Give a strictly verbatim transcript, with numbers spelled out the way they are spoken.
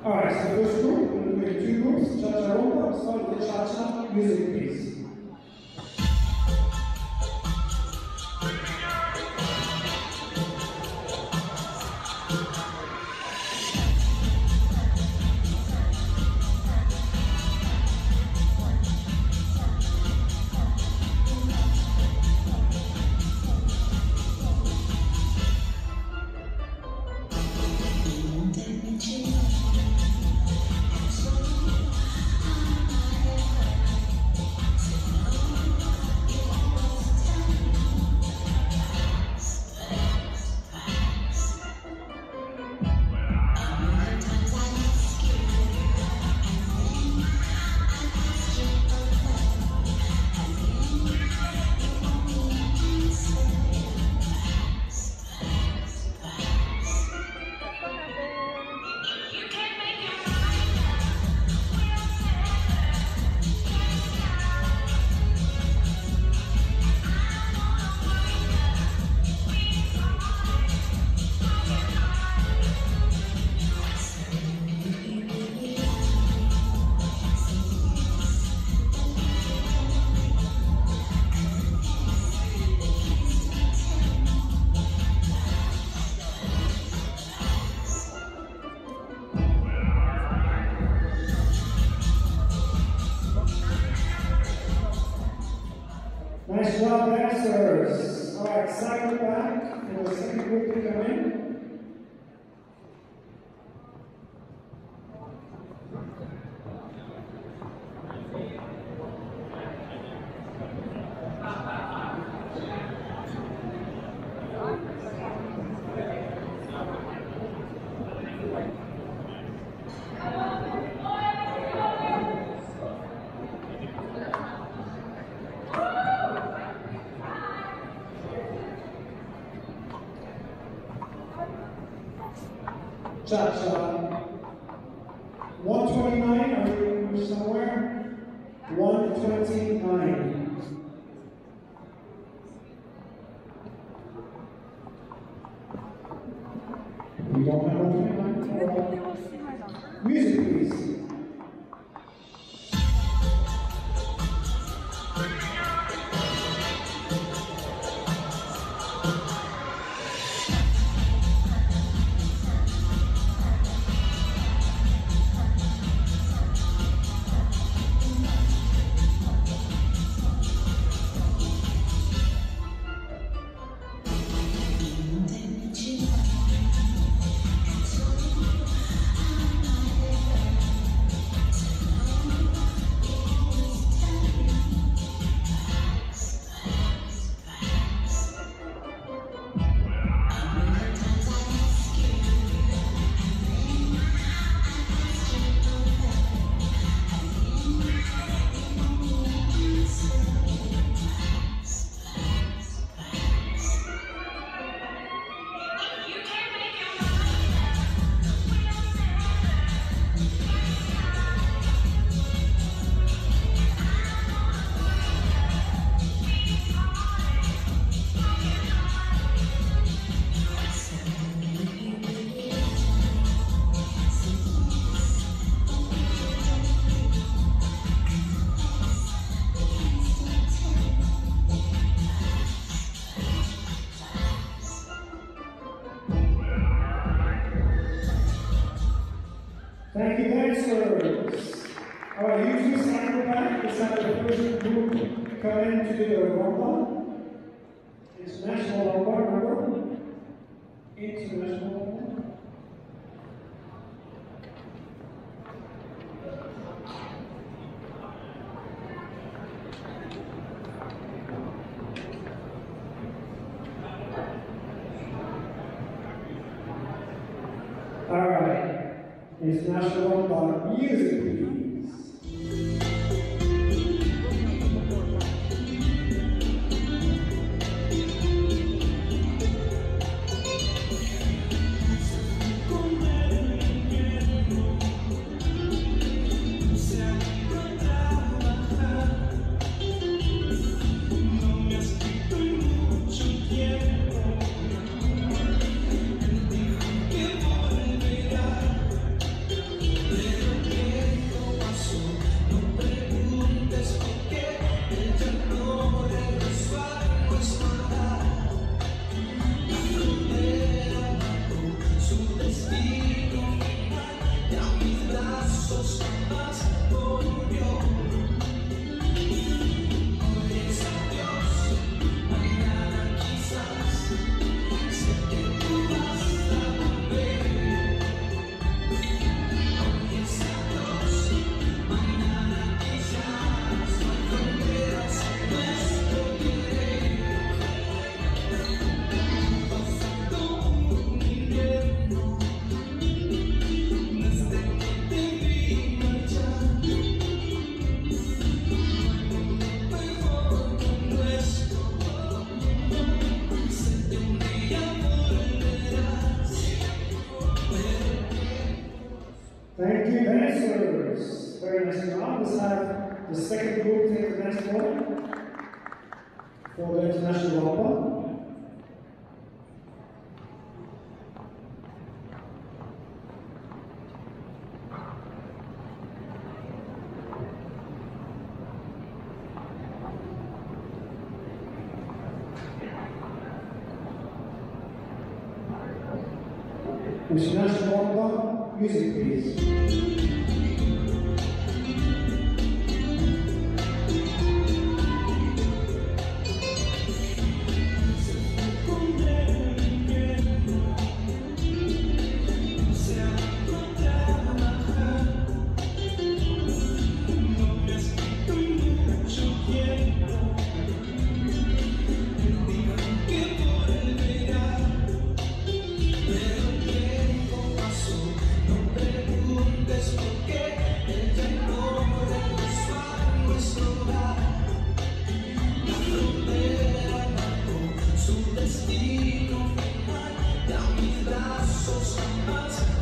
Alright, so the first group, we're going to do two groups, cha-cha rumba, start with the cha-cha music, please. Nice job, dancers. All right, cycle back for the second group to come in. Cha-cha. one twenty-nine, are you somewhere? one twenty-nine. We don't have one twenty-nine? Music, please. Thank you, dancers. All right, you two stand back. Let's have the first group come in to do the rumba. International rumba, remember? International rumba. All right. International rumba music, please. Thank you. Thank you, dancers. Very nice job. Let's have the second group take the dance floor for the international rumba. International rumba, music please. Destino final, da mis brazos jamás.